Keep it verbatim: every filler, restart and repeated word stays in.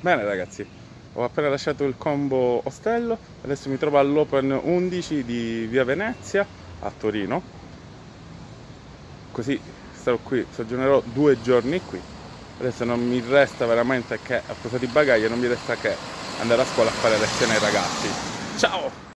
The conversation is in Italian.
Bene ragazzi, ho appena lasciato il combo ostello, adesso mi trovo all'Open undici di Via Venezia a Torino, così starò qui, soggiornerò due giorni qui. Adesso non mi resta veramente che, a proposito di bagagli, non mi resta che andare a scuola a fare lezione ai ragazzi. Ciao!